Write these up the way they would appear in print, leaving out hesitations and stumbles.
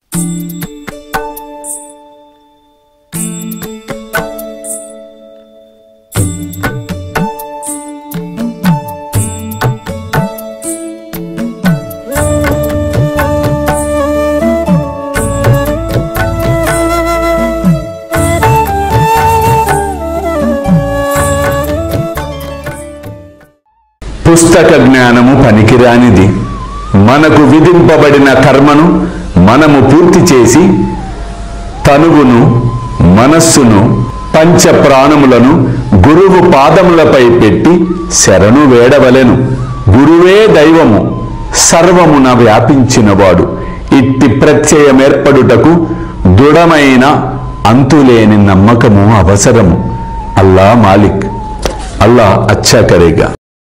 పుస్తక జ్ఞానము పనికిరానిది. మనకు విధింపబడిన కర్మను మనము పూర్తి చేసి తనువును, మనస్సును, పంచ ప్రాణములను గురువు పాదములపై పెట్టి శరణు వేడవలెను. గురువే దైవము, సర్వమున వ్యాపించినవాడు. ఇట్టి ప్రత్యయమేర్పడుటకు దృఢమైన అంతులేని నమ్మకము అవసరము. అల్లా మాలిక్, అల్లా అచ్చా కరేగా.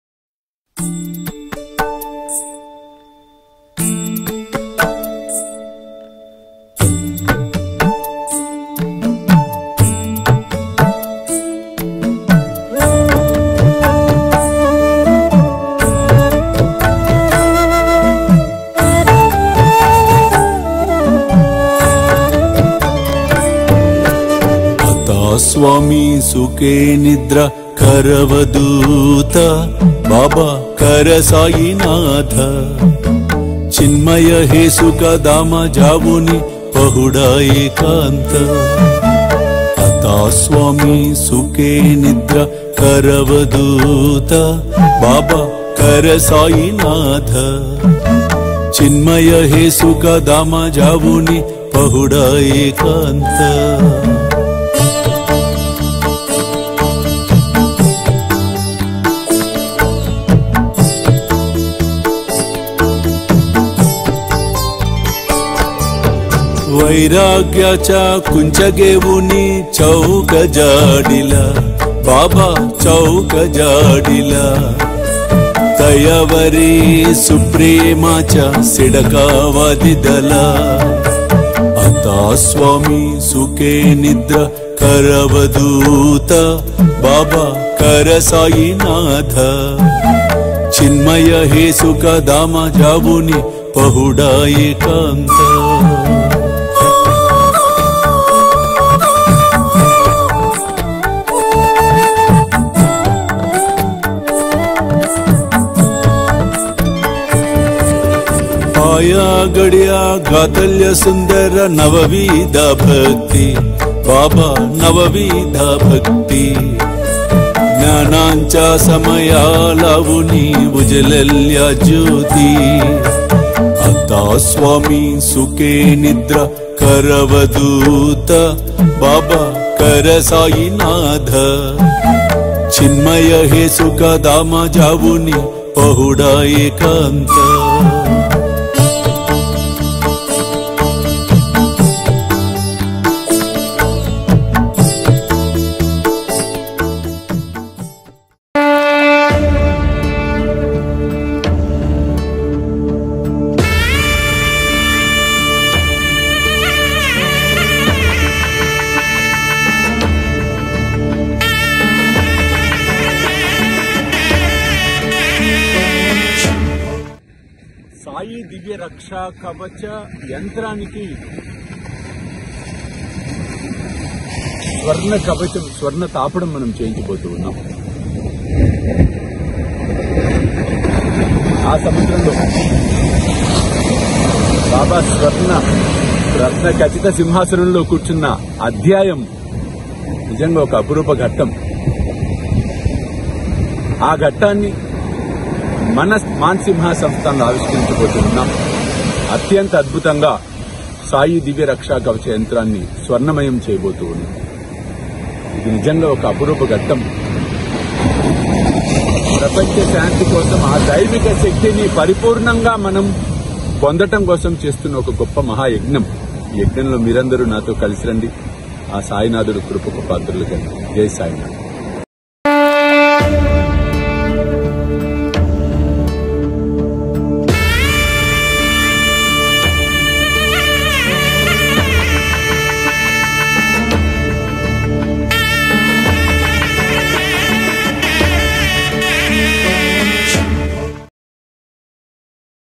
స్వామి సుఖే నిద్ర కరవదూత బాబా కర సాయినాథ చిన్మయ హే సుఖ దామ జావుని పహుడా ఏకాంత అతా స్వామి సుఖే నిద్ర కరవదూత బాబా కర సాయినాథ చిన్మయ హే సుఖ దామ జావుని పహుడా ఏకాంత वैराग्याच्या कुंचगेवुनी चौक जाडिला बाबा चौक जाडिला तयावरी सुप्रेमाच्या सिडकावादिदला आता स्वामी सुखे निद्र करवदूत बाबा कर साईनाथ चिन्मय हे सुख दामा जावुनी पहुडा एकांत पाया गड्या गातल्य सुंदर नवविधा भक्ति बाबा नवविधा भक्ति ज्ञानांच्या समयालावुनी उजलल्या ज्योती आता स्वामी सुखे निद्रा करवदूत बाबा कर साईनाथ चिन्मय हे सुख दामा जावुनी पहुडा एकांत సాయి దివ్య రక్షా కవచ యంత్రానికి స్వర్ణ కవచం స్వర్ణ తాపడం మనం చేయించబోతూ ఉన్నాం. ఆ సముద్రంలో బాబా రత్న ఖచ్చిత సింహాసనంలో కూర్చున్న అధ్యాయం నిజంగా ఒక అపురూప ఘట్టం. ఆ ఘట్టాన్ని మన మాన్సింహ సంస్థను ఆవిష్కరించబోతున్నాం. అత్యంత అద్భుతంగా సాయి దివ్య రక్షా కవచ యంత్రాన్ని స్వర్ణమయం చేయబోతూ ఉన్నాం. ఇది నిజంగా ఒక అపురూప ఘట్టం. ప్రపంచ శాంతి కోసం ఆ దైవిక శక్తిని పరిపూర్ణంగా మనం పొందటం కోసం చేస్తున్న ఒక గొప్ప మహాయజ్ఞం. ఈ యజ్ఞంలో మీరందరూ నాతో కలిసి రండి. ఆ సాయినాథుడు కృపకు పాత్రులుగా. జై సాయినాథ్.